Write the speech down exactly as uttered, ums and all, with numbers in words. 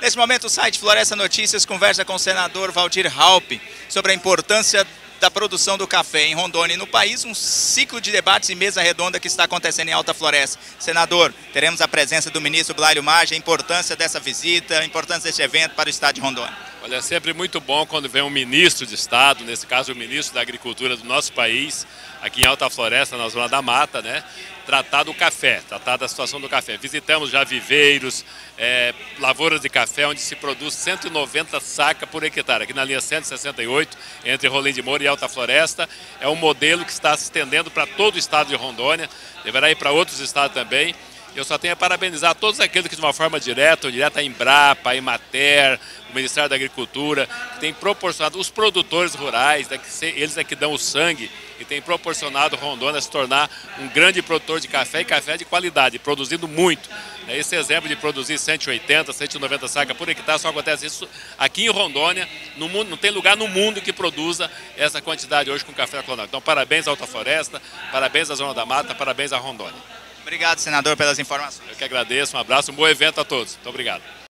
Nesse momento, o site Floresta Notícias conversa com o senador Waldir Raupp sobre a importância da produção do café em Rondônia e no país, um ciclo de debates e mesa redonda que está acontecendo em Alta Floresta. Senador, teremos a presença do ministro Blairo Maggi, a importância dessa visita, a importância desse evento para o estado de Rondônia. Olha, é sempre muito bom quando vem um ministro de estado, nesse caso o ministro da Agricultura do nosso país, aqui em Alta Floresta, na Zona da Mata, né, tratar do café, tratar da situação do café. Visitamos já viveiros, é, lavouras de café, onde se produz cento e noventa sacas por hectare, aqui na linha cento e sessenta e oito, entre Rolim de Moura e Alta Floresta. É um modelo que está se estendendo para todo o estado de Rondônia, deverá ir para outros estados também. Eu só tenho a parabenizar todos aqueles que de uma forma direta ou direta, a Embrapa, a Emater, o Ministério da Agricultura, que tem proporcionado, os produtores rurais, eles é que dão o sangue e tem proporcionado Rondônia a se tornar um grande produtor de café e café de qualidade, produzindo muito. Esse exemplo de produzir cento e oitenta, cento e noventa sacas por hectare só acontece isso aqui em Rondônia, no mundo, não tem lugar no mundo que produza essa quantidade hoje com café clonado. Então parabéns à Alta Floresta, parabéns à Zona da Mata, parabéns à Rondônia. Obrigado, senador, pelas informações. Eu que agradeço, um abraço, um bom evento a todos. Muito obrigado.